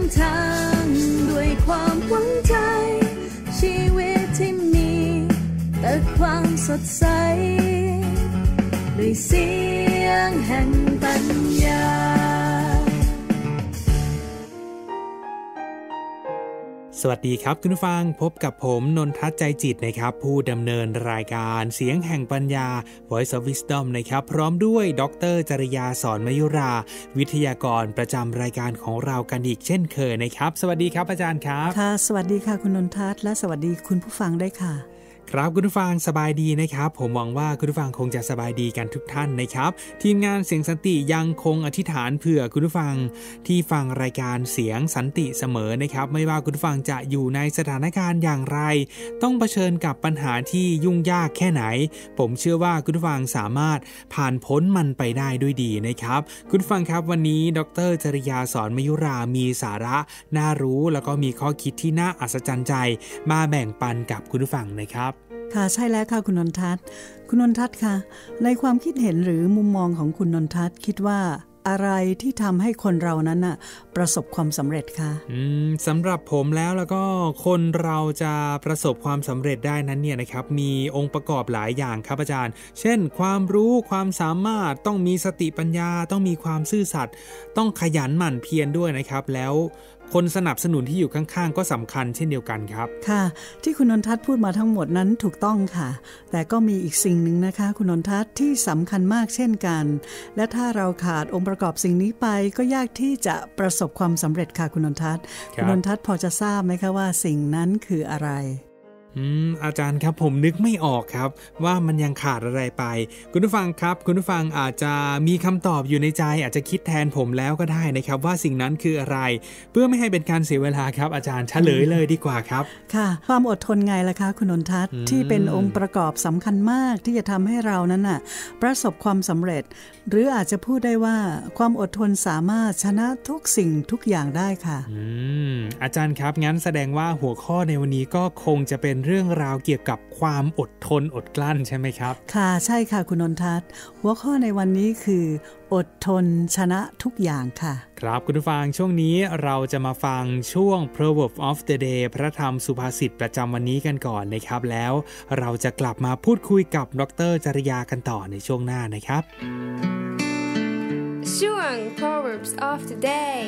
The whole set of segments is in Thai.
ทางด้วยความหวังใจชีวิตที่มีแต่ความสดใสด้วยเสียงแห่งปัญญาสวัสดีครับคุณผู้ฟังพบกับผมนนทัศน์ใจจิตนะครับผู้ดำเนินรายการเสียงแห่งปัญญา Voice of Wisdom นะครับพร้อมด้วยดร.จริยาสอนมยุราวิทยากรประจำรายการของเรากันอีกเช่นเคยนะครับสวัสดีครับอาจารย์ครับค่ะสวัสดีค่ะคุณนนทัศน์และสวัสดีคุณผู้ฟังด้วยค่ะครับคุณผู้ฟังสบายดีนะครับผมหวังว่าคุณผู้ฟังคงจะสบายดีกันทุกท่านนะครับทีมงานเสียงสันติยังคงอธิษฐานเผื่อคุณผู้ฟังที่ฟังรายการเสียงสันติเสมอนะครับไม่ว่าคุณผู้ฟังจะอยู่ในสถานการณ์อย่างไรต้องเผชิญกับปัญหาที่ยุ่งยากแค่ไหนผมเชื่อว่าคุณผู้ฟังสามารถผ่านพ้นมันไปได้ด้วยดีนะครับคุณผู้ฟังครับวันนี้ดร.จริยาสอนมยุรามีสาระน่ารู้แล้วก็มีข้อคิดที่น่าอัศจรรย์ใจมาแบ่งปันกับคุณผู้ฟังนะครับค่ะใช่แล้วค่ะคุณนนทัศน์คุณนนทัศน์ค่ะในความคิดเห็นหรือมุมมองของคุณนนทัศน์คิดว่าอะไรที่ทำให้คนเรานั้นน่ะประสบความสำเร็จคะสำหรับผมแล้วก็คนเราจะประสบความสำเร็จได้นั้นเนี่ยนะครับมีองค์ประกอบหลายอย่างครับอาจารย์เช่นความรู้ความสามารถต้องมีสติปัญญาต้องมีความซื่อสัตย์ต้องขยันหมั่นเพียรด้วยนะครับแล้วคนสนับสนุนที่อยู่ข้างๆก็สำคัญเช่นเดียวกันครับค่ะที่คุณนนทัศน์พูดมาทั้งหมดนั้นถูกต้องค่ะแต่ก็มีอีกสิ่งหนึ่งนะคะคุณนนทัศน์ที่สำคัญมากเช่นกันและถ้าเราขาดองค์ประกอบสิ่งนี้ไปก็ยากที่จะประสบความสำเร็จค่ะคุณนนทัศน์คุณนนทัศน์พอจะทราบไหมคะว่าสิ่งนั้นคืออะไรอาจารย์ครับผมนึกไม่ออกครับว่ามันยังขาดอะไรไปคุณผู้ฟังครับคุณผู้ฟังอาจจะมีคำตอบอยู่ในใจอาจจะคิดแทนผมแล้วก็ได้นะครับว่าสิ่งนั้นคืออะไรเพื่อไม่ให้เป็นการเสียเวลาครับอาจารย์เฉลยเลยดีกว่าครับค่ะความอดทนไงล่ะคะคุณนนทัศน์ที่เป็นองค์ประกอบสำคัญมากที่จะทำให้เรานั้นน่ะประสบความสำเร็จหรืออาจจะพูดได้ว่าความอดทนสามารถชนะทุกสิ่งทุกอย่างได้ค่ะอาจารย์ครับงั้นแสดงว่าหัวข้อในวันนี้ก็คงจะเป็นเรื่องราวเกี่ยวกับความอดทนอดกลั้นใช่ไหมครับค่ะใช่ค่ะคุณนนทัศน์หัวข้อในวันนี้คืออดทนชนะทุกอย่างค่ะครับคุณผู้ฟังช่วงนี้เราจะมาฟังช่วง Proverb of the Day พระธรรมสุภาษิตประจำวันนี้กันก่อนนะครับแล้วเราจะกลับมาพูดคุยกับดร.จริยากันต่อในช่วงหน้านะครับช่วง Proverbs of the Day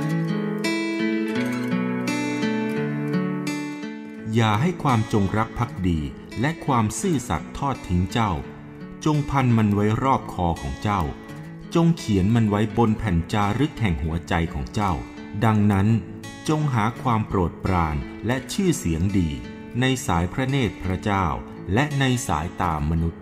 อย่าให้ความจงรักภักดีและความซื่อสัตย์ทอดทิ้งเจ้าจงพันมันไว้รอบคอของเจ้าจงเขียนมันไว้บนแผ่นจารึกแห่งหัวใจของเจ้าดังนั้นจงหาความโปรดปรานและชื่อเสียงดีในสายพระเนตรพระเจ้าและในสายตามนุษย์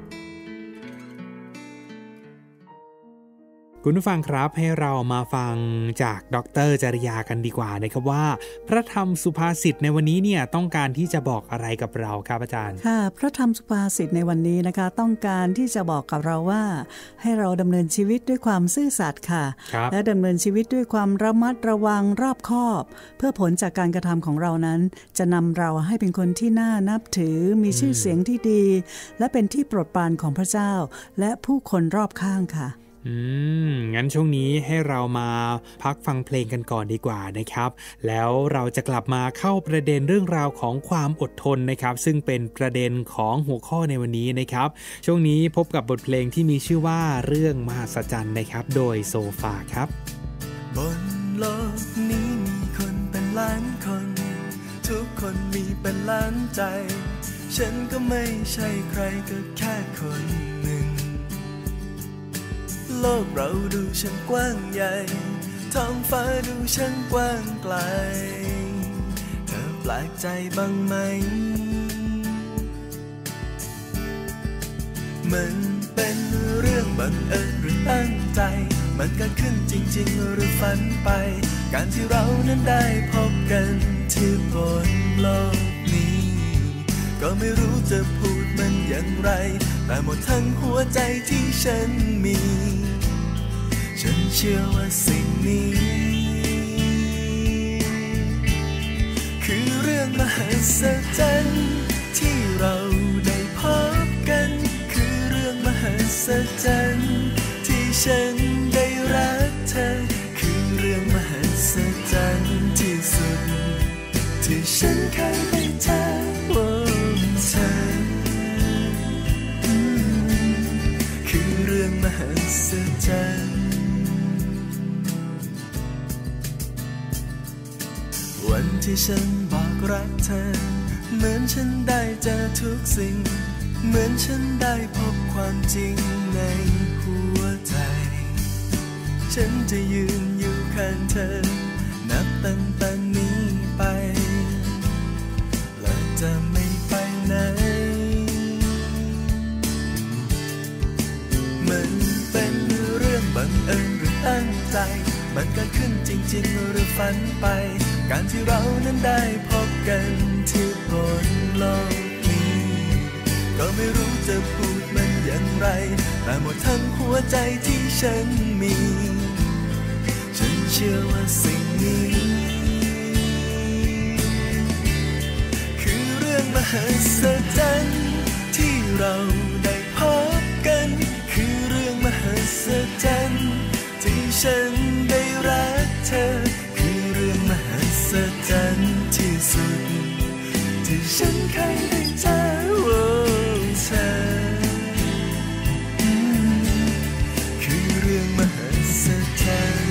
คุณผู้ฟังครับให้เรามาฟังจากดร.จริยากันดีกว่านะครับว่าพระธรรมสุภาษิตในวันนี้เนี่ยต้องการที่จะบอกอะไรกับเราครับอาจารย์ค่ะพระธรรมสุภาษิตในวันนี้นะคะต้องการที่จะบอกกับเราว่าให้เราดำเนินชีวิตด้วยความซื่อสัตย์ค่ะและดำเนินชีวิตด้วยความระมัดระวังรอบคอบเพื่อผลจากการกระทำของเรานั้นจะนำเราให้เป็นคนที่น่านับถือมีชื่อเสียงที่ดีและเป็นที่โปรดปรานของพระเจ้าและผู้คนรอบข้างค่ะงั้นช่วงนี้ให้เรามาพักฟังเพลงกันก่อนดีกว่านะครับแล้วเราจะกลับมาเข้าประเด็นเรื่องราวของความอดทนนะครับซึ่งเป็นประเด็นของหัวข้อในวันนี้นะครับช่วงนี้พบกับบทเพลงที่มีชื่อว่าเรื่องมหัศจรรย์นะครับโดยโซฟาครับบนโลกนี้มีคนเป็นล้านคนทุกคนมีเป็นล้านใจฉันก็ไม่ใช่ใครก็แค่คนหนึ่งโลกเราดูช่างกว้างใหญ่ท้องฟ้าดูช่างกว้างไกลเธอแปลกใจบ้างไหมมันเป็นเรื่องบังเอิญหรือตั้งใจมันเกิดขึ้นจริงๆหรือฝันไปการที่เรานั้นได้พบกันที่บนโลกนี้ก็ไม่รู้จะพูดมันอย่างไรแต่หมดทั้งหัวใจที่ฉันมีฉันเชื่อว่าสิ่งนี้คือเรื่องมหัศจรรย์ที่เราได้พบกันคือเรื่องมหัศจรรย์ที่ฉันได้รักเธอคือเรื่องมหัหัศจรรย์ที่สุดที่ฉันเคยได้เจอเธอคือเรื่องมหัศจรรย์วันที่ฉันบอกรักเธอเหมือนฉันได้เจอทุกสิ่งเหมือนฉันได้พบความจริงในหัวใจฉันจะยืนอยู่ข้างเธอนับตั้งแต่นี้ไปและจะไม่ไปไหนมันเป็นเรื่องบังเอิญหรือตั้งใจมันเกิดขึ้นจริงๆหรือฝันไปการที่เรานั้นได้พบกันที่บนโลกนี้ก็ไม่รู้จะพูดมันอย่างไรแต่หมดทั้งหัวใจที่ฉันมีฉันเชื่อว่าสิ่งนี้คือเรื่องมหัศจรรย์ที่เราได้พบกันคือเรื่องมหัศจรรย์ที่ฉันได้รักเธอคือเรื่องมหัศจรรย์ที่สุดที่ฉันเคยได้เจอเธอคือเรื่องมหัศจรรย์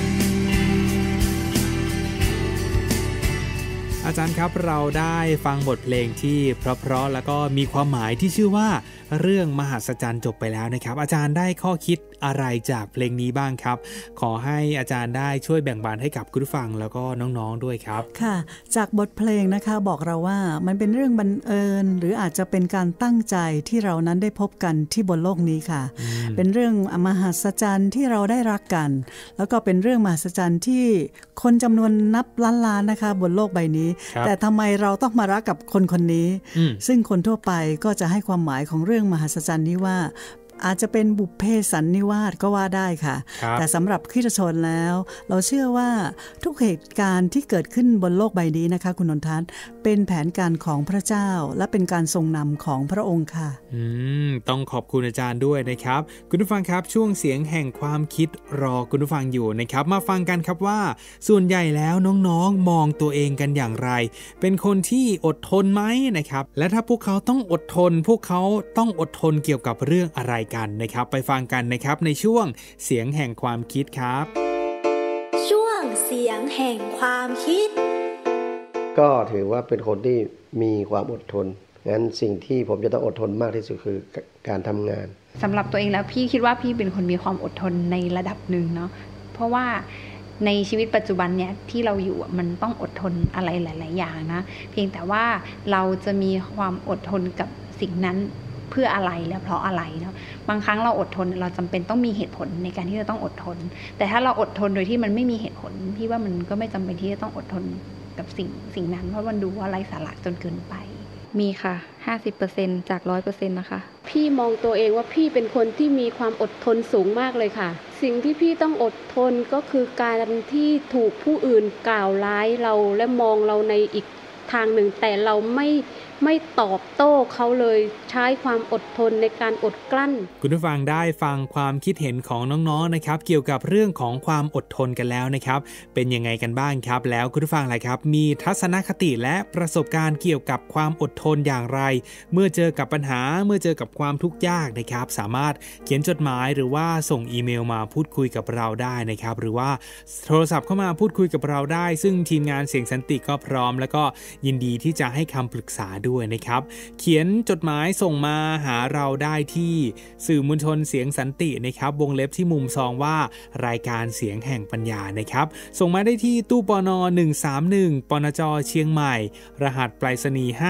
อาจารย์ครับเราได้ฟังบทเพลงที่เพราะๆแล้วก็มีความหมายที่ชื่อว่าเรื่องมหัศจรรย์จบไปแล้วนะครับอาจารย์ได้ข้อคิดอะไรจากเพลงนี้บ้างครับขอให้อาจารย์ได้ช่วยแบ่งปันให้กับคุณผู้ฟังแล้วก็น้องๆด้วยครับค่ะจากบทเพลงนะคะบอกเราว่ามันเป็นเรื่องบังเอิญหรืออาจจะเป็นการตั้งใจที่เรานั้นได้พบกันที่บนโลกนี้ค่ะเป็นเรื่องมหัศจรรย์ที่เราได้รักกันแล้วก็เป็นเรื่องมหัศจรรย์ที่คนจำนวนนับล้านๆนะคะบนโลกใบนี้แต่ทำไมเราต้องมารักกับคนคนนี้ซึ่งคนทั่วไปก็จะให้ความหมายของเรื่องมหัศจรรย์นี้ว่าอาจจะเป็นบุพเพสันนิวาสก็ว่าได้ค่ะแต่สำหรับคริสตชนแล้วเราเชื่อว่าทุกเหตุการณ์ที่เกิดขึ้นบนโลกใบนี้นะคะคุณนนทัศน์เป็นแผนการของพระเจ้าและเป็นการทรงนำของพระองค์ค่ะต้องขอบคุณอาจารย์ด้วยนะครับคุณผู้ฟังครับช่วงเสียงแห่งความคิดรอคุณผู้ฟังอยู่นะครับมาฟังกันครับว่าส่วนใหญ่แล้วน้องๆมองตัวเองกันอย่างไรเป็นคนที่อดทนไหมนะครับและถ้าพวกเขาต้องอดทนพวกเขาต้องอดทนเกี่ยวกับเรื่องอะไรกันนะครับไปฟังกันนะครับในช่วงเสียงแห่งความคิดครับช่วงเสียงแห่งความคิดก็ถือว่าเป็นคนที่มีความอดทนงั้นสิ่งที่ผมจะต้องอดทนมากที่สุดคือการทำงานสำหรับตัวเองแล้วพี่คิดว่าพี่เป็นคนมีความอดทนในระดับหนึ่งเนาะเพราะว่าในชีวิตปัจจุบันเนี่ยที่เราอยู่มันต้องอดทนอะไรหลายๆอย่างนะเพียงแต่ว่าเราจะมีความอดทนกับสิ่งนั้นเพื่ออะไรและเพราะอะไรเนาะบางครั้งเราอดทนเราจำเป็นต้องมีเหตุผลในการที่จะต้องอดทนแต่ถ้าเราอดทนโดยที่มันไม่มีเหตุผลพี่ว่ามันก็ไม่จำเป็นที่จะต้องอดทนกับสิ่งนั้นเพราะมันดูว่าไร้สาระจนเกินไปมีค่ะ 50% จาก 100% นะคะพี่มองตัวเองว่าพี่เป็นคนที่มีความอดทนสูงมากเลยค่ะสิ่งที่พี่ต้องอดทนก็คือการที่ถูกผู้อื่นกล่าวร้ายเราและมองเราในอีกทางหนึ่งแต่เราไม่ตอบโต้เขาเลยใช้ความอดทนในการอดกลั้นคุณผู้ฟังได้ฟังความคิดเห็นของน้องๆนะครับเกี่ยวกับเรื่องของความอดทนกันแล้วนะครับเป็นยังไงกันบ้างครับแล้วคุณผู้ฟังล่ะครับมีทัศนคติและประสบการณ์เกี่ยวกับความอดทนอย่างไรเมื่อเจอกับปัญหาเมื่อเจอกับความทุกข์ยากนะครับสามารถเขียนจดหมายหรือว่าส่งอีเมลมาพูดคุยกับเราได้นะครับหรือว่าโทรศัพท์เข้ามาพูดคุยกับเราได้ซึ่งทีมงานเสียงสันติก็พร้อมแล้วก็ยินดีที่จะให้คำปรึกษาด้วยนะครับเขียนจดหมายส่งมาหาเราได้ที่สื่อมวลชนเสียงสันตินะครับวงเล็บที่มุมซองว่ารายการเสียงแห่งปัญญานะครับส่งมาได้ที่ตู้ปน131ปนจเชียงใหม่รหัสไปรษณีย์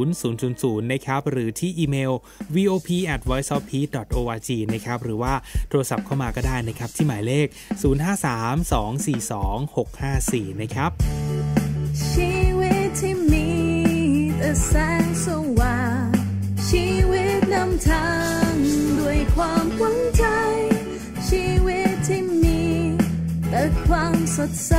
50000นะครับหรือที่อีเมล vop@voiceofpeace.org นะครับหรือว่าโทรศัพท์เข้ามาก็ได้นะครับที่หมายเลข0532426654นะครับชีวิตที่มีแต่แสงสว่างชีวิตนำทางด้วยความหวังใจชีวิตที่มีแต่ความสดใส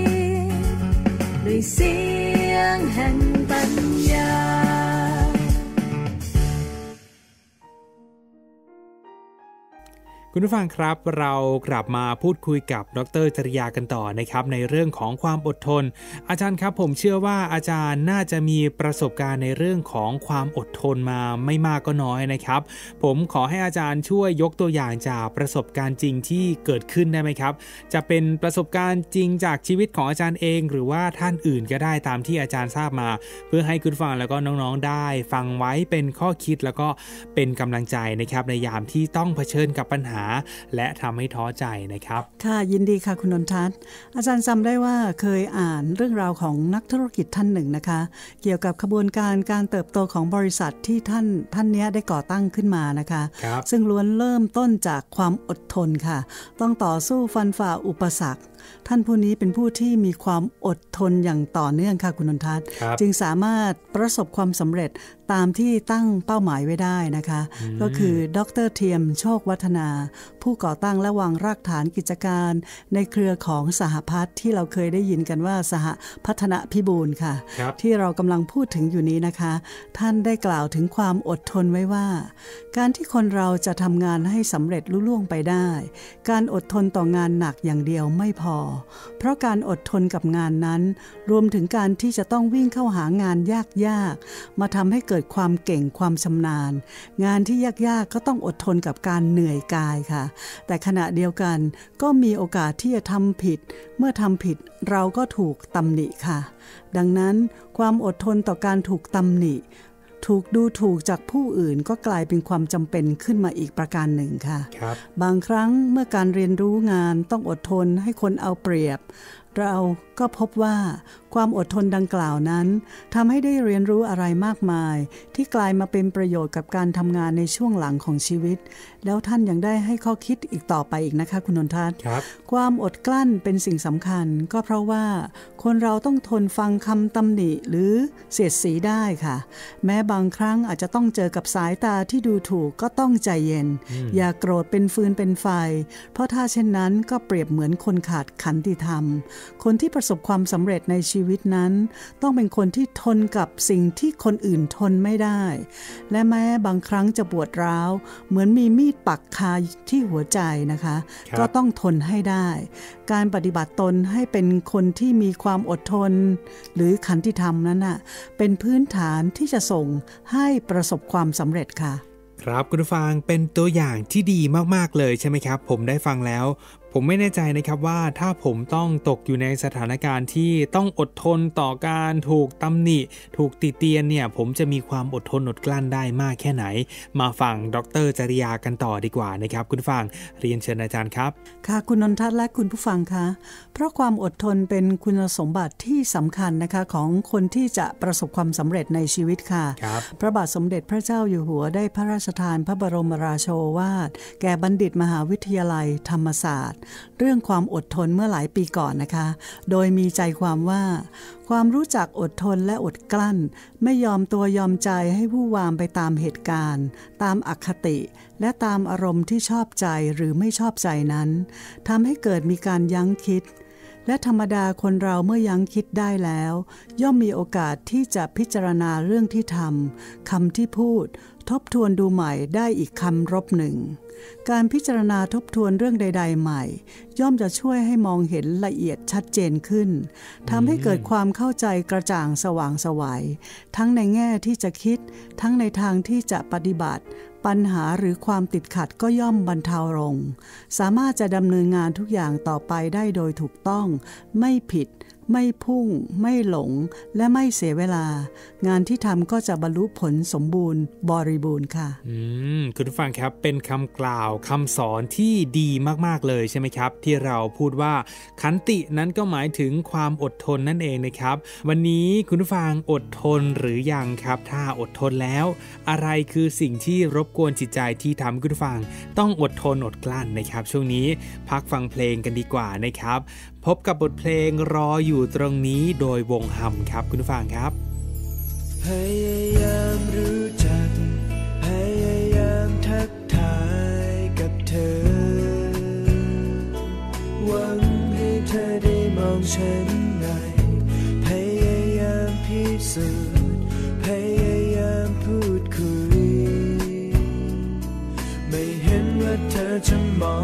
ด้วยเสียงแห่งปัญญาคุคุณผู้ฟังครับเรากลับมาพูดคุยกับดร.จริยากันต่อนะครับในเรื่องของความอดทนอาจารย์ครับผมเชื่อว่าอาจารย์น่าจะมีประสบการณ์ในเรื่องของความอดทนมาไม่มากก็น้อยนะครับผมขอให้อาจารย์ช่วยยกตัวอย่างจากประสบการณ์จริงที่เกิดขึ้นได้ไหมครับจะเป็นประสบการณ์จริงจากชีวิตของอาจารย์เองหรือว่าท่านอื่นก็ได้ตามที่อาจารย์ทราบมาเพื่อให้คุณผู้ฟังแล้วก็น้องๆได้ฟังไว้เป็นข้อคิดแล้วก็เป็นกำลังใจนะครับในยามที่ต้องเผชิญกับปัญหาและทำให้ท้อใจนะครับค่ะยินดีค่ะคุณนนทัศน์อาจารย์จำได้ว่าเคยอ่านเรื่องราวของนักธุรกิจท่านหนึ่งนะคะเกี่ยวกับขบวนการการเติบโตของบริษัทที่ท่านนี้ได้ก่อตั้งขึ้นมานะคะซึ่งล้วนเริ่มต้นจากความอดทนค่ะต้องต่อสู้ฟันฝ่าอุปสรรคท่านผู้นี้เป็นผู้ที่มีความอดทนอย่างต่อเนื่องค่ะคุณนนทัศน์จึงสามารถประสบความสำเร็จตามที่ตั้งเป้าหมายไว้ได้นะคะก็คือดร.เทียมโชควัฒนาผู้ก่อตั้งและวางรากฐานกิจการในเครือของสหพัฒน์ที่เราเคยได้ยินกันว่าสหพัฒนพิบูลค่ะที่เรากำลังพูดถึงอยู่นี้นะคะท่านได้กล่าวถึงความอดทนไว้ว่าการที่คนเราจะทำงานให้สำเร็จลุล่วงไปได้การอดทนต่องานหนักอย่างเดียวไม่พอเพราะการอดทนกับงานนั้นรวมถึงการที่จะต้องวิ่งเข้าหางานยากๆมาทำให้เกิดความเก่งความชำนาญงานที่ยากๆก็ต้องอดทนกับการเหนื่อยกายค่ะแต่ขณะเดียวกันก็มีโอกาสที่จะทำผิดเมื่อทำผิดเราก็ถูกตำหนิค่ะดังนั้นความอดทนต่อการถูกตำหนิถูกดูถูกจากผู้อื่นก็กลายเป็นความจำเป็นขึ้นมาอีกประการหนึ่งค่ะบางครั้งเมื่อการเรียนรู้งานต้องอดทนให้คนเอาเปรียบเราก็พบว่าความอดทนดังกล่าวนั้นทำให้ได้เรียนรู้อะไรมากมายที่กลายมาเป็นประโยชน์กับการทำงานในช่วงหลังของชีวิตแล้วท่านยังได้ให้ข้อคิดอีกต่อไปอีกนะคะคุณนนทัศน์ความอดกลั้นเป็นสิ่งสำคัญก็เพราะว่าคนเราต้องทนฟังคำตำหนิหรือเสียดสีได้ค่ะแม้บางครั้งอาจจะต้องเจอกับสายตาที่ดูถูกก็ต้องใจเย็นอย่าโกรธเป็นฟืนเป็นไฟเพราะถ้าเช่นนั้นก็เปรียบเหมือนคนขาดขันติธรรมคนที่ประสบความสำเร็จในชีวิตนั้นต้องเป็นคนที่ทนกับสิ่งที่คนอื่นทนไม่ได้และแม้บางครั้งจะปวดร้าวเหมือนมีมีดปักคาที่หัวใจนะคะก็ต้องทนให้ได้การปฏิบัติตนให้เป็นคนที่มีความอดทนหรือขันติธรรมนั้นน่ะเป็นพื้นฐานที่จะส่งให้ประสบความสำเร็จค่ะครับคุณผู้ฟังเป็นตัวอย่างที่ดีมากๆเลยใช่ไหมครับผมได้ฟังแล้วผมไม่แน่ใจนะครับว่าถ้าผมต้องตกอยู่ในสถานการณ์ที่ต้องอดทนต่อการถูกตำหนิถูกติเตียนเนี่ยผมจะมีความอดทนอดกลั้นได้มากแค่ไหนมาฟังดร.จริยากันต่อดีกว่านะครับคุณผู้ฟังเรียนเชิญอาจารย์ครับค่ะคุณนนทัศน์และคุณผู้ฟังคะเพราะความอดทนเป็นคุณสมบัติที่สำคัญนะคะของคนที่จะประสบความสำเร็จในชีวิตค่ะพระบาทสมเด็จพระเจ้าอยู่หัวได้พระราชทานพระบรมราโชวาทแก่บัณฑิตมหาวิทยาลัยธรรมศาสตร์เรื่องความอดทนเมื่อหลายปีก่อนนะคะโดยมีใจความว่าความรู้จักอดทนและอดกลั้นไม่ยอมตัวยอมใจให้วู่วามไปตามเหตุการณ์ตามอคติและตามอารมณ์ที่ชอบใจหรือไม่ชอบใจนั้นทำให้เกิดมีการยั้งคิดและธรรมดาคนเราเมื่อยั้งคิดได้แล้วย่อมมีโอกาสที่จะพิจารณาเรื่องที่ทำคำที่พูดทบทวนดูใหม่ได้อีกคำรบหนึ่งการพิจารณาทบทวนเรื่องใดๆใหม่ย่อมจะช่วยให้มองเห็นละเอียดชัดเจนขึ้นทำให้เกิดความเข้าใจกระจ่างสว่างไสวทั้งในแง่ที่จะคิดทั้งในทางที่จะปฏิบัติปัญหาหรือความติดขัดก็ย่อมบรรเทาลงสามารถจะดำเนินงานทุกอย่างต่อไปได้โดยถูกต้องไม่ผิดไม่พุ่งไม่หลงและไม่เสียเวลางานที่ทำก็จะบรรลุผลสมบูรณ์บริบูรณ์ค่ะคุณผู้ฟังครับเป็นคำกล่าวคำสอนที่ดีมากๆเลยใช่ไหมครับที่เราพูดว่าขันตินั้นก็หมายถึงความอดทนนั่นเองนะครับวันนี้คุณผู้ฟังอดทนหรือยังครับถ้าอดทนแล้วอะไรคือสิ่งที่รบกวนจิตใจที่ทำให้คุณผู้ฟังต้องอดทนอดกลั้นนะครับช่วงนี้พักฟังเพลงกันดีกว่านะครับพบกับบทเพลงรออยู่ตรงนี้โดยวงฮัมครับคุณผู้ฟังครับพยายามรู้จักพยายามทักทายกับเธอหวังให้เธอได้มองฉันหน่อยพยายามพิสูจน์พยายามพูดคุยไม่เห็นว่าเธอจะมอง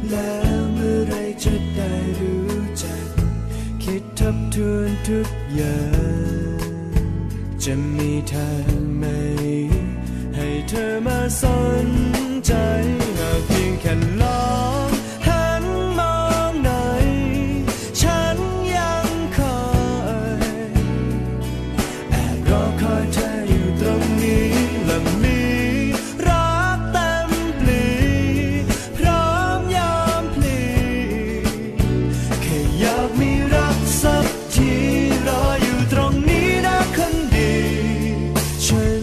แล้วเมื่อไรจะได้รู้จักคิดทบทวนทุกอย่างจะมีทางไหมให้เธอมาสนใจหากเพียงแค่ลองหันมองหน่อยฉันยังคอยแอบรอคอยเธออยู่ตรงนี้และมีรักเต็มปลีพร้อมยอมพลีแค่อยากมีรักสักทีรออยู่ตรงนี้นะคนดีฉัน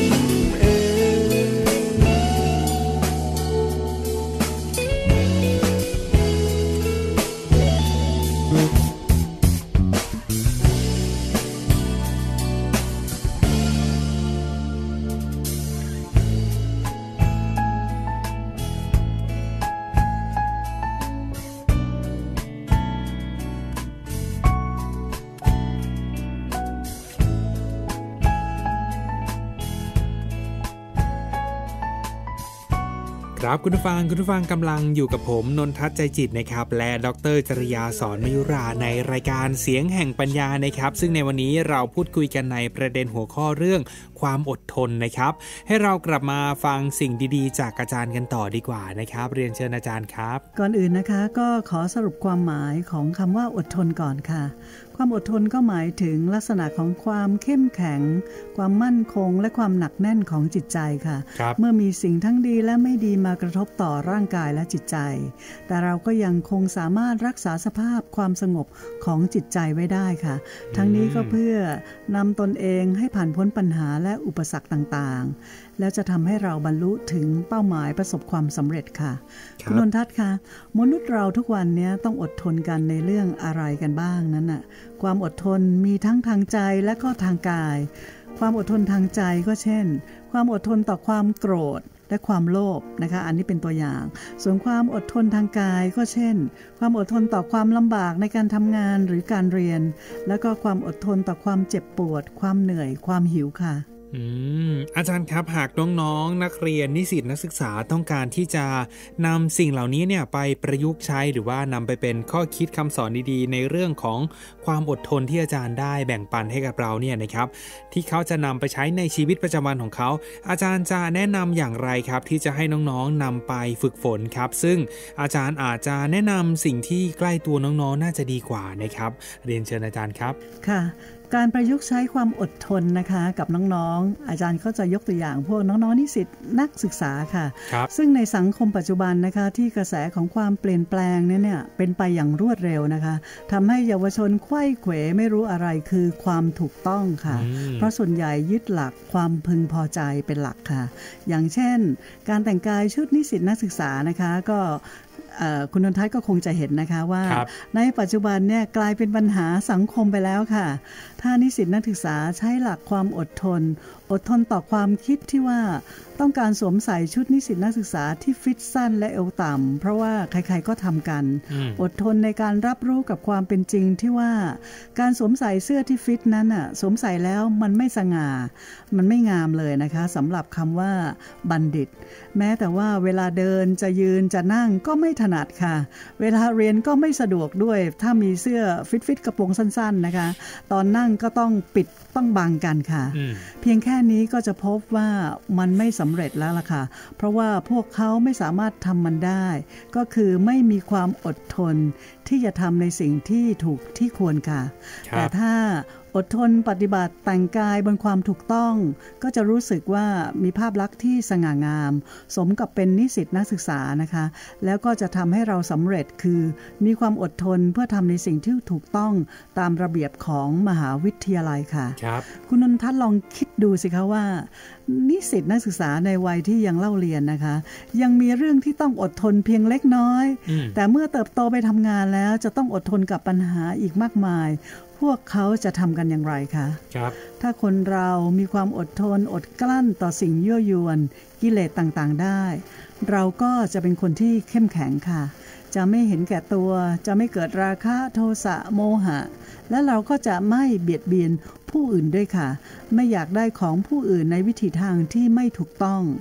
ครับคุณผู้ฟังกำลังอยู่กับผมนนทัศน์ใจจิตนะครับและดร.จริยาสอนมยุราในรายการเสียงแห่งปัญญานะครับซึ่งในวันนี้เราพูดคุยกันในประเด็นหัวข้อเรื่องความอดทนนะครับให้เรากลับมาฟังสิ่งดีๆจากอาจารย์กันต่อดีกว่านะครับเรียนเชิญอาจารย์ครับก่อนอื่นนะคะก็ขอสรุปความหมายของคำว่าอดทนก่อนค่ะความอดทนก็หมายถึงลักษณะของความเข้มแข็งความมั่นคงและความหนักแน่นของจิตใจค่ะเมื่อมีสิ่งทั้งดีและไม่ดีมากระทบต่อร่างกายและจิตใจแต่เราก็ยังคงสามารถรักษาสภาพความสงบของจิตใจไว้ได้ค่ะทั้งนี้ก็เพื่อนำตนเองให้ผ่านพ้นปัญหาและอุปสรรคต่างๆแล้วจะทำให้เราบรรลุถึงเป้าหมายประสบความสำเร็จค่ะคุณนนทัศน์คะมนุษย์เราทุกวันนี้ต้องอดทนกันในเรื่องอะไรกันบ้างนั้นน่ะความอดทนมีทั้งทางใจและก็ทางกายความอดทนทางใจก็เช่นความอดทนต่อความโกรธและความโลภนะคะอันนี้เป็นตัวอย่างส่วนความอดทนทางกายก็เช่นความอดทนต่อความลำบากในการทำงานหรือการเรียนแล้วก็ความอดทนต่อความเจ็บปวดความเหนื่อยความหิวค่ะอาจารย์ครับหากน้องๆนักเรียนนิสิตนักศึกษาต้องการที่จะนำสิ่งเหล่านี้เนี่ยไปประยุกต์ใช้หรือว่านำไปเป็นข้อคิดคำสอนดีๆในเรื่องของความอดทนที่อาจารย์ได้แบ่งปันให้กับเราเนี่ยนะครับที่เขาจะนำไปใช้ในชีวิตประจำวันของเขาอาจารย์จะแนะนำอย่างไรครับที่จะให้น้องๆนำไปฝึกฝนครับซึ่งอาจารย์อาจจะแนะนำสิ่งที่ใกล้ตัวน้องๆน่าจะดีกว่านะครับเรียนเชิญอาจารย์ครับค่ะการประยุกต์ใช้ความอดทนนะคะกับน้องๆอาจารย์ก็จะยกตัวอย่างพวกน้องๆนิสิตนักศึกษาค่ะซึ่งในสังคมปัจจุบันนะคะที่กระแสของความเปลี่ยนแปลงเนี่ยเป็นไปอย่างรวดเร็วนะคะทำให้เยาวชนไขว้เขวไม่รู้อะไรคือความถูกต้องค่ะเพราะส่วนใหญ่ยึดหลักความพึงพอใจเป็นหลักค่ะอย่างเช่นการแต่งกายชุดนิสิตนักศึกษานะคะก็คุณนนทัศน์ก็คงจะเห็นนะคะว่าในปัจจุบันเนี่ยกลายเป็นปัญหาสังคมไปแล้วค่ะถ้านิสิตนักศึกษาใช้หลักความอดทนต่อความคิดที่ว่าต้องการสวมใส่ชุดนิสิตนักศึกษาที่ฟิตสั้นและเอวต่ำเพราะว่าใครๆก็ทำกันอดทนในการรับรู้กับความเป็นจริงที่ว่าการสวมใส่เสื้อที่ฟิตนั้นน่ะสวมใส่แล้วมันไม่สง่ามันไม่งามเลยนะคะสำหรับคำว่าบัณฑิตแม้แต่ว่าเวลาเดินจะยืนจะนั่งก็ไม่ถนัดค่ะเวลาเรียนก็ไม่สะดวกด้วยถ้ามีเสื้อฟิตกระโปรงสั้นๆนะคะตอนนั่งก็ต้องปิดต้องบังกันค่ะเพียงแค่นี้ก็จะพบว่ามันไม่สำเร็จแล้วล่ะค่ะเพราะว่าพวกเขาไม่สามารถทำมันได้ก็คือไม่มีความอดทนที่จะทำในสิ่งที่ถูกที่ควรค่ะแต่ถ้าอดทนปฏิบัติแต่งกายบนความถูกต้องก็จะรู้สึกว่ามีภาพลักษณ์ที่สง่างามสมกับเป็นนิสิตนักศึกษานะคะแล้วก็จะทำให้เราสำเร็จคือมีความอดทนเพื่อทำในสิ่งที่ถูกต้องตามระเบียบของมหาวิทยาลัยค่ะคุณนนทัศน์ลองคิดดูสิคะว่านิสิตนักศึกษาในวัยที่ยังเล่าเรียนนะคะยังมีเรื่องที่ต้องอดทนเพียงเล็กน้อยแต่เมื่อเติบโตไปทำงานแล้วจะต้องอดทนกับปัญหาอีกมากมายพวกเขาจะทำกันอย่างไรคะถ้าคนเรามีความอดทนอดกลั้นต่อสิ่งยั่วยวนกิเลสต่างๆได้เราก็จะเป็นคนที่เข้มแข็งค่ะจะไม่เห็นแก่ตัวจะไม่เกิดราคะโทสะโมหะและเราก็จะไม่เบียดเบียนผู้อื่นด้วยค่ะไม่อยากได้ของผู้อื่นในวิถีทางที่ไม่ถูกต้อง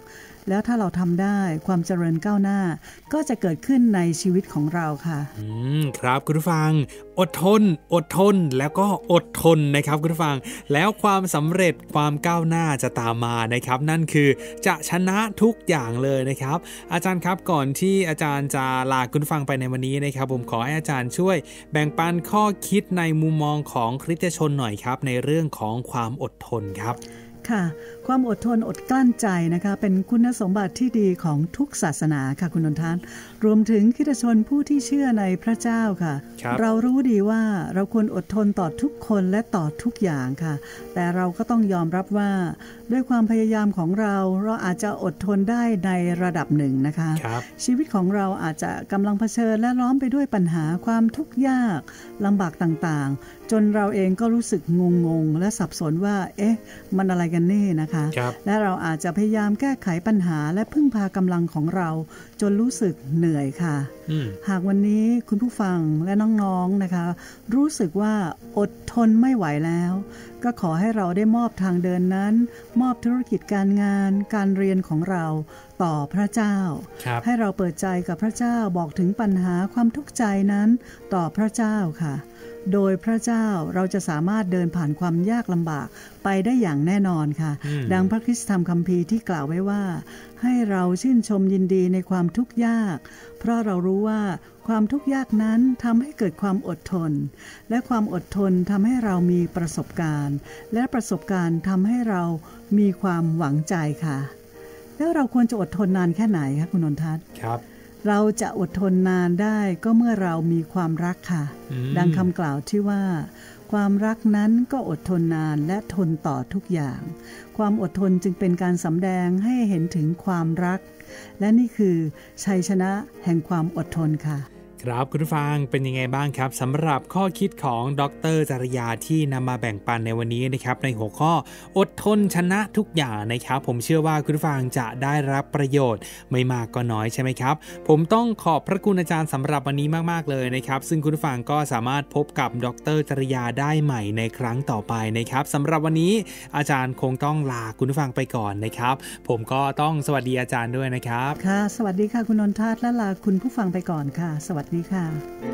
แล้วถ้าเราทำได้ความเจริญก้าวหน้าก็จะเกิดขึ้นในชีวิตของเราค่ะครับคุณผู้ฟังอดทนแล้วก็อดทนนะครับคุณผู้ฟังแล้วความสำเร็จความก้าวหน้าจะตามมานะครับนั่นคือจะชนะทุกอย่างเลยนะครับอาจารย์ครับก่อนที่อาจารย์จะลาคุณผู้ฟังไปในวันนี้นะครับผมขอให้อาจารย์ช่วยแบ่งปันข้อคิดในมุมมองของคริสตชนหน่อยครับในเรื่องของความอดทนครับค่ะความอดทนอดกลั้นใจนะคะเป็นคุณสมบัติที่ดีของทุกศาสนาค่ะคุณนนทัศน์รวมถึงคริสตชนผู้ที่เชื่อในพระเจ้าค่ะเรารู้ดีว่าเราควรอดทนต่อทุกคนและต่อทุกอย่างค่ะแต่เราก็ต้องยอมรับว่าด้วยความพยายามของเราอาจจะอดทนได้ในระดับหนึ่งนะคะชีวิตของเราอาจจะกำลังเผชิญและล้อมไปด้วยปัญหาความทุกข์ยากลำบากต่างๆจนเราเองก็รู้สึกงงและสับสนว่ามันอะไรกันแน่นะคะและเราอาจจะพยายามแก้ไขปัญหาและพึ่งพากำลังของเราจนรู้สึกเหนื่อยค่ะหากวันนี้คุณผู้ฟังและน้องๆนะคะรู้สึกว่าอดทนไม่ไหวแล้วก็ขอให้เราได้มอบทางเดินนั้นมอบธุรกิจการงานการเรียนของเราต่อพระเจ้าให้เราเปิดใจกับพระเจ้าบอกถึงปัญหาความทุกข์ใจนั้นต่อพระเจ้าค่ะโดยพระเจ้าเราจะสามารถเดินผ่านความยากลำบากไปได้อย่างแน่นอนค่ะดังพระคริสตธรรมคัมภีร์ที่กล่าวไว้ว่าให้เราชื่นชมยินดีในความทุกข์ยากเพราะเรารู้ว่าความทุกข์ยากนั้นทำให้เกิดความอดทนและความอดทนทำให้เรามีประสบการณ์และประสบการณ์ทำให้เรามีความหวังใจค่ะแล้วเราควรจะอดทนนานแค่ไหนคะคุณนนทัศน์ครับเราจะอดทนนานได้ก็เมื่อเรามีความรักค่ะดังคำกล่าวที่ว่าความรักนั้นก็อดทนนานและทนต่อทุกอย่างความอดทนจึงเป็นการสำแดงให้เห็นถึงความรักและนี่คือชัยชนะแห่งความอดทนค่ะครับคุณผู้ฟังเป็นยังไงบ้างครับสำหรับข้อคิดของดร.จริยาที่นำมาแบ่งปันในวันนี้นะครับในหัวข้ออดทนชนะทุกอย่างนะครับผมเชื่อว่าคุณผู้ฟังจะได้รับประโยชน์ไม่มากก็น้อยใช่ไหมครับผมต้องขอบพระคุณอาจารย์สำหรับวันนี้มากๆเลยนะครับซึ่งคุณผู้ฟังก็สามารถพบกับดร.จริยาได้ใหม่ในครั้งต่อไปนะครับสำหรับวันนี้อาจารย์คงต้องลาคุณผู้ฟังไปก่อนนะครับผมก็ต้องสวัสดีอาจารย์ด้วยนะครับค่ะสวัสดีค่ะคุณนนทัศน์และลาคุณผู้ฟังไปก่อนค่ะสวัสดีค่ะ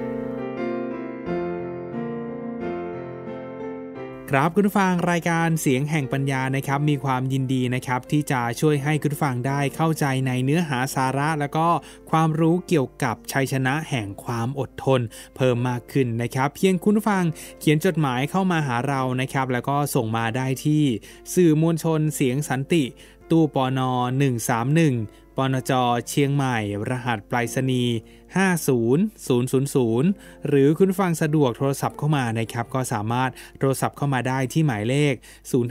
ครับคุณผู้ฟังรายการเสียงแห่งปัญญานะครับมีความยินดีนะครับที่จะช่วยให้คุณผู้ฟังได้เข้าใจในเนื้อหาสาระแล้วก็ความรู้เกี่ยวกับชัยชนะแห่งความอดทนเพิ่มมากขึ้นนะครับเพียงคุณผู้ฟังเขียนจดหมายเข้ามาหาเรานะครับแล้วก็ส่งมาได้ที่สื่อมวลชนเสียงสันติตู้ปน131ปนจเชียงใหม่รหัสไปรษณีย์50000หรือคุณฟังสะดวกโทรศัพท์เข้ามานะครับก็สามารถโทรศัพท์เข้ามาได้ที่หมายเลข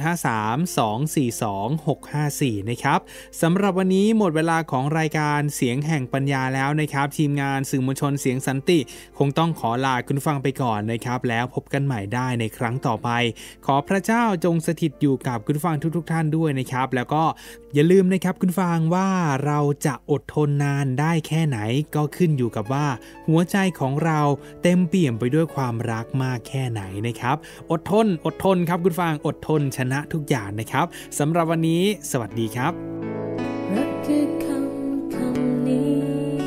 0532422654นะครับสำหรับวันนี้หมดเวลาของรายการเสียงแห่งปัญญาแล้วนะครับทีมงานสื่อมวลชนเสียงสันติคงต้องขอลาคุณฟังไปก่อนนะครับแล้วพบกันใหม่ได้ในครั้งต่อไปขอพระเจ้าจงสถิตอยู่กับคุณฟังทุกท่านด้วยนะครับแล้วก็อย่าลืมนะครับคุณฟังว่าเราจะอดทนนานได้แค่ไหนก็ขึ้นอยู่กับว่าหัวใจของเราเต็มเปี่ยมไปด้วยความรักมากแค่ไหนนะครับอดทนครับคุณฟังอดทนชนะทุกอย่างนะครับสำหรับวันนี้สวัสดีครับรักคือคำนี้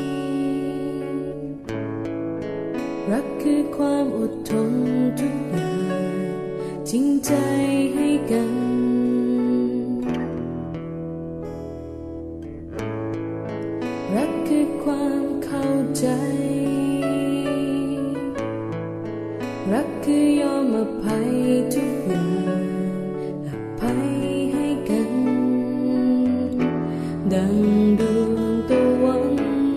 รักคือความอดทนทุกอย่างจริงใจให้กันรักคือความเข้าใจรักคือยอมอภัยทุกอย่างอภัยให้กันดังดวงตะวัน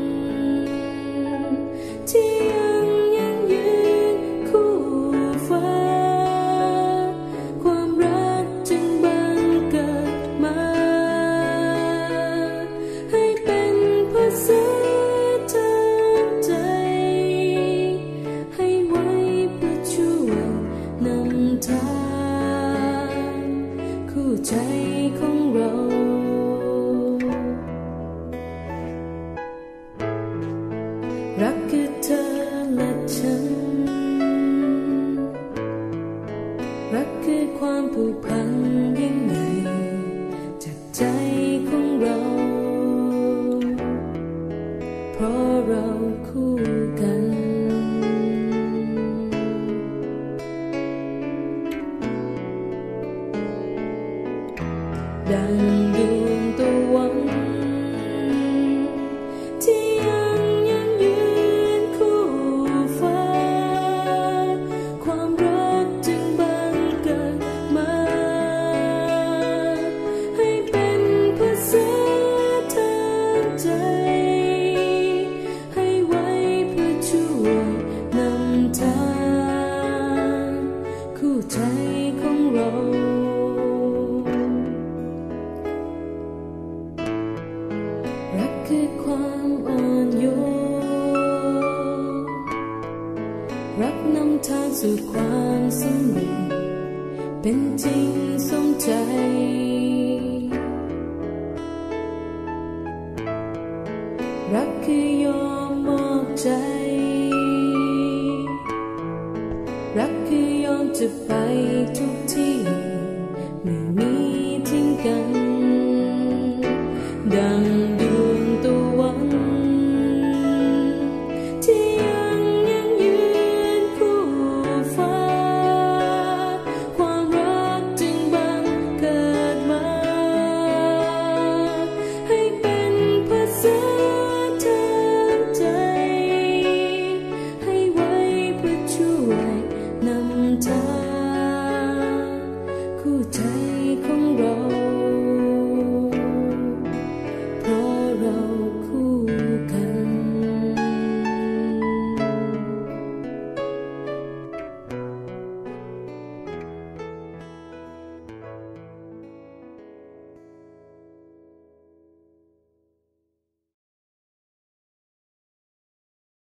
ที่ยังยืนคู่ฟ้าความรักจึงบังเกิดมาให้เป็นภาษาทางใจให้ไว้เพื่อช่วยนำทางคู่ใจของเรารักคือเธอและฉันรักคือความผูกพันยิ่งใหญ่จากใจของเรารักนำทางสู่ความสำเร็จเป็นจริงสมใจรักคือยอมมอบใจรักคือยอมจะไปทุกที่ไม่มีทิ้งกัน